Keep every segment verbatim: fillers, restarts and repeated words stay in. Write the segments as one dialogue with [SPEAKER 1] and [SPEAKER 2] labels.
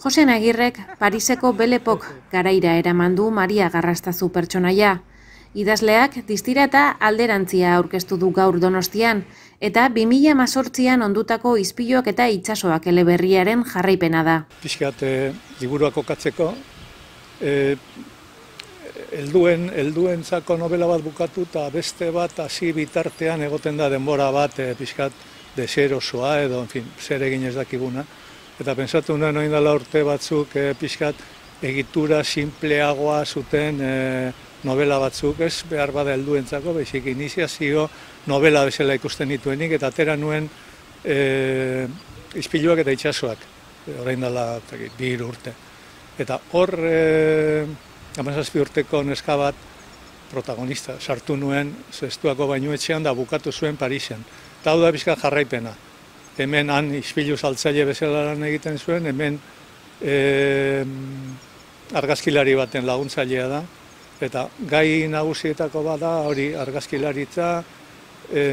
[SPEAKER 1] Josen Agirrek Pariseko Belepok garaira eraman du Maria Garrastazu pertsonaia. Idazleak distira eta alderantzia aurkeztu du gaur Donostian, eta bi mila hemezortzian ondutako ispiluak eta itsasoak eleberriaren jarraipena da.
[SPEAKER 2] Pixkat e, liburuak kokatzeko, e, helduen, helduentzako novela bat bukatu eta beste bat hasi bitartean egoten da denbora bat e, pixkat deserosoa edo, en fin, zer egin ez dakiguna. Eta pentsatu nuen oin dela urte batzuk e, pixkat egitura simpleagoa zuten e, novela batzuk, ez behar bada helduentzako, baizik iniziazio novela bezala ikusten dituenik, eta atera nuen e, ispiluak eta itsasoak, orain dela bi hiru urte. Eta hor, e, hamazazpi urteko neska bat protagonista sartu nuen Zestuako Bainuetxean da bukatu zuen Parisen. Eta hau da pixka jarraipena. Hemen han ispilu saltzaile bezala lan egiten zuen, hemen e, argazkilari baten laguntzailea da. Eta gai nagusietako bada hori argazkilaritza, e,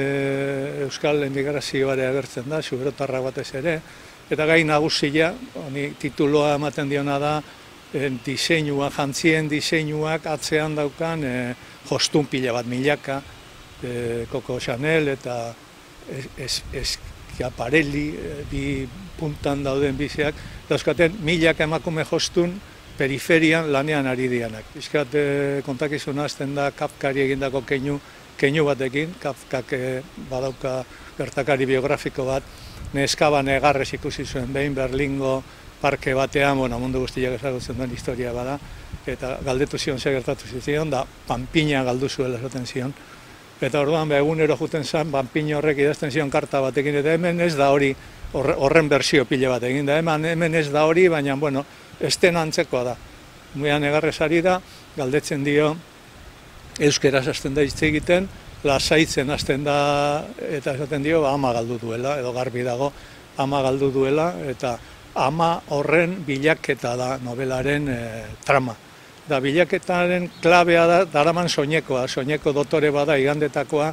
[SPEAKER 2] Euskal Emigrazioare agertzen da, Xuberotarra batez ere. Eta gai nagusia, honi tituloa ematen diona da, e, diseinua, jantzien diseinuak atzean daukan e, jostun pila bat milaka, e, Coco Chanel eta es, es, Schiaparelli, e, bi puntan dauden biziak, dauzkaten milaka emakume jostun, periferian lanean ari dianak. Bizkat e, kontakizuna hasten da Kafkari egindako keinu, keinu batekin, Kafkak e, badauka gertakari biografiko bat, neskaban egarrez ikusi zuen behin Berlingo parke batean, bueno, mundu guztiak ezagutzen duen historia bada, eta galdetu zion ze gertatu zion, da panpina galdu zuela esaten zion. Eta orduan egunero juten zen, panpina horrek idazten zion karta batekin, eta hemen ez da hori, horren bersio pile batekin, da hemen, hemen ez da hori, baina, bueno, esten antzekoa da. Muian egarrez ari da, galdetzen dio, euskeraz hasten da hitz egiten, lasaitzen hasten da, eta esaten dio, ama galdu duela, edo garbi dago, ama galdu duela, eta ama horren bilaketa da novelaren e, trama. Da bilaketaren klabea da, daraman soinekoa, soineko dotore bada igandetakoa,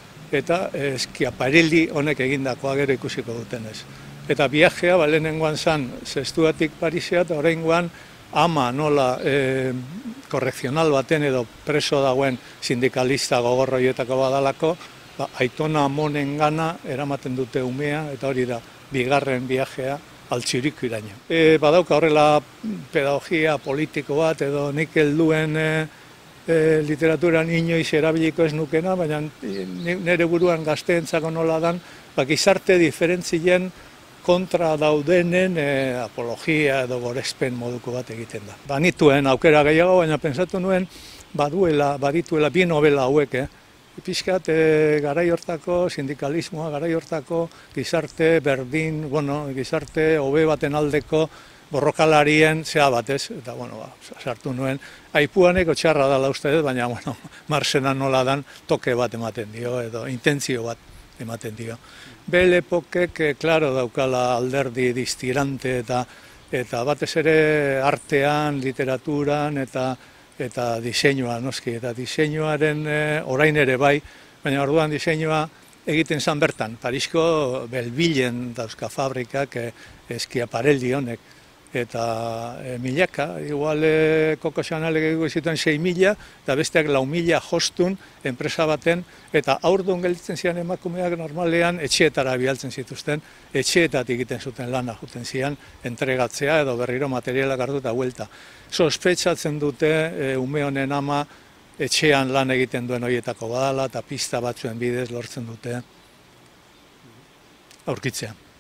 [SPEAKER 2] eta e, Schiaparelli honek egindakoa gero ikusiko dutenez. Eta viajea, ba, lehenengoan zan Zestuatik Parisea, eta oraingoan ama nola e, korrekzional baten edo preso dagoen sindikalista gogorroietako badalako, ba, aitona amonen gana eramaten dute umea, eta hori da bigarren viajea Altxiriko iraino. E, badauka horrela pedagogia politiko bat edo nik helduen e, e, literaturan inoiz erabiliko ez nukena, baina nire buruan gazteentzako nola dan, ba, gizarte diferentzien kontra daudenen e, apologia edo gorespen moduko bat egiten da. Banituen aukera gehiago, baina pensatu nuen baduela, badituela bi novela hauek, eh? Pixkat e, garai hortako sindikalismoa, garai hortako gizarte berdin, bueno, gizarte hobe baten aldeko borrokalarien zea batez, eta bueno, ba, sartu nuen. Aipuaneko txarra dela uste dut, baina bueno, Marsena nola dan toke bat ematen dio, edo intentzio bat ematen dio. Belepokek, e, klaro daukala alderdi distirante eta eta batez ere artean, literaturan eta eta diseinua, noski, eta diseinuaren e, orain ere bai, baina orduan diseinua egiten zan bertan, Parisko Belbilen dauzka fabrikak e, Schiaparelli honek, eta e, milaka, igual e, Coco Chanel egiko zituen sei mila, eta besteak lau mila jostun enpresa baten, eta aurdun gelditzen zian emakumeak normalean etxeetara bialtzen zituzten, etxeetatik egiten zuten lana juten zian, entregatzea edo berriro materialak hartu eta huelta. Sospetsatzen dute e, ume honen ama etxean lan egiten duen horietako badala, eta pista batzuen bidez lortzen dute aurkitzea.